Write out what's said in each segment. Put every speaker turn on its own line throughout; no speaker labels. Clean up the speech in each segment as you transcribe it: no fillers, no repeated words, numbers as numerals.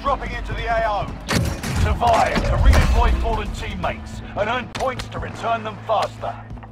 dropping into the AO. Survive to redeploy fallen teammates and earn points to return them faster.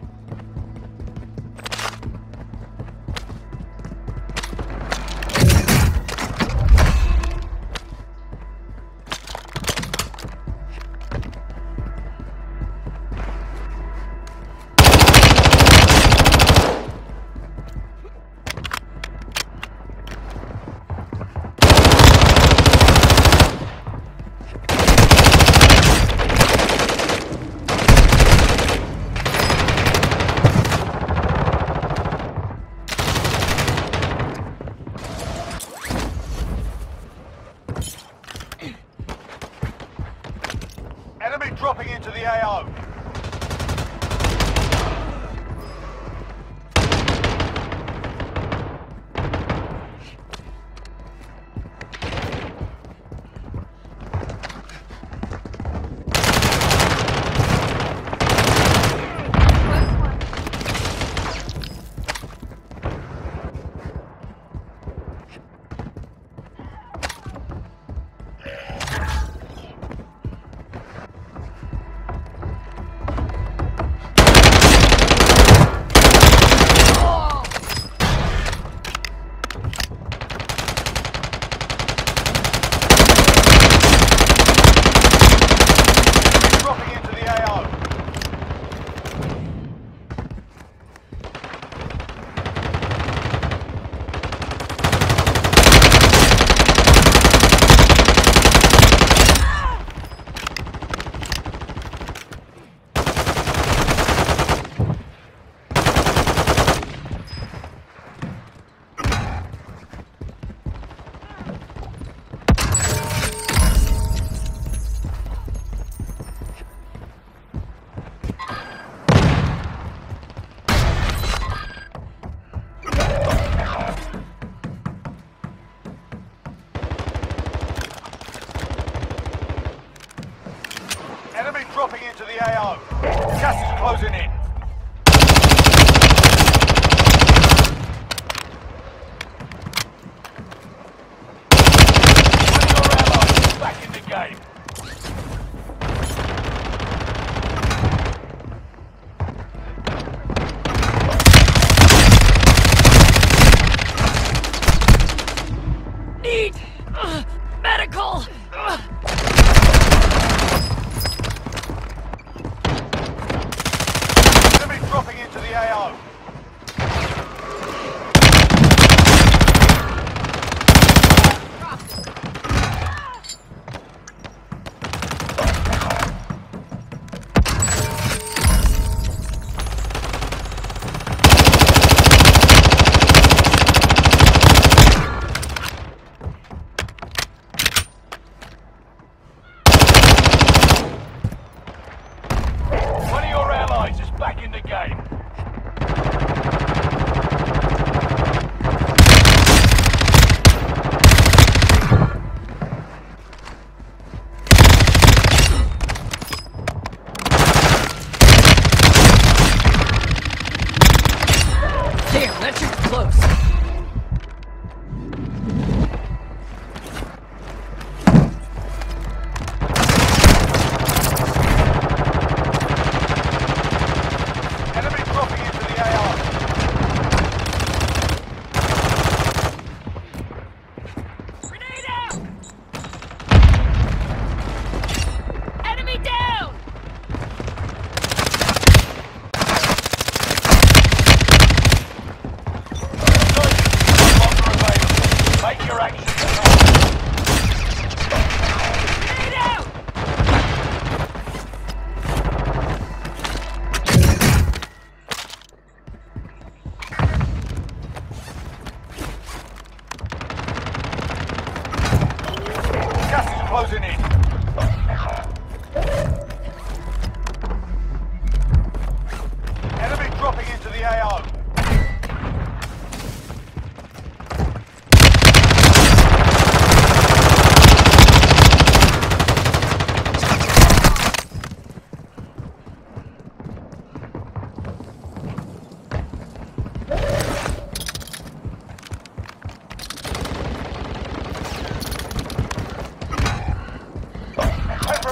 Enemy dropping into the AO. Enemy dropping into the AO. Gas is closing in. One of your allies is back in the game.
Need medical.
Dropping into the AO. One of your allies is back in the game.
Damn, that shit's close.
Enemy dropping into the AO.
Grenade out! Enemy down!
Make your action
Grenade out!
Gas is closing in. Enemy dropping into the AO.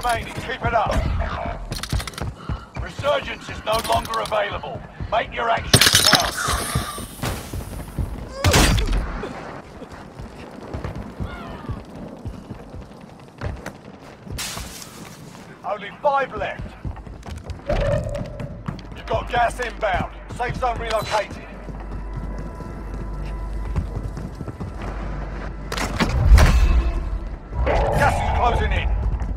remaining. Keep it up. Resurgence is no longer available. Make your actions count. Only 5 left. You've got gas inbound. Safe zone relocated. Gas is closing in.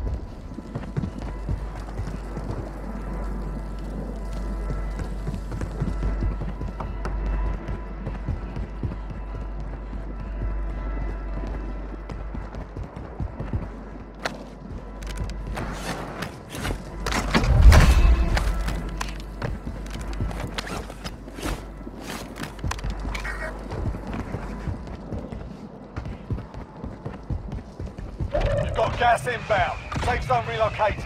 Got gas inbound. Safe zone relocated.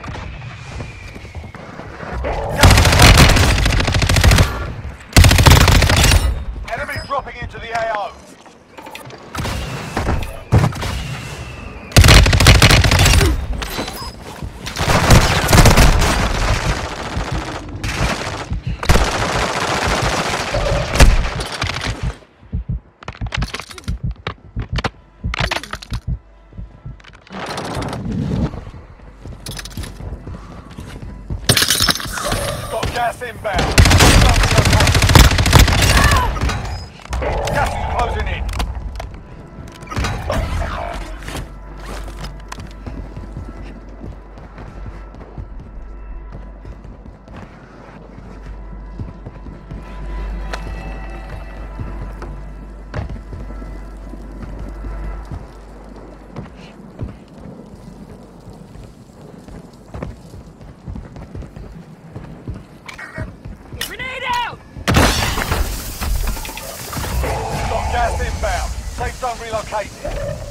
Enemy dropping into the AO. Gas inbound. Gas is closing in. Gas inbound. Safe zone relocated.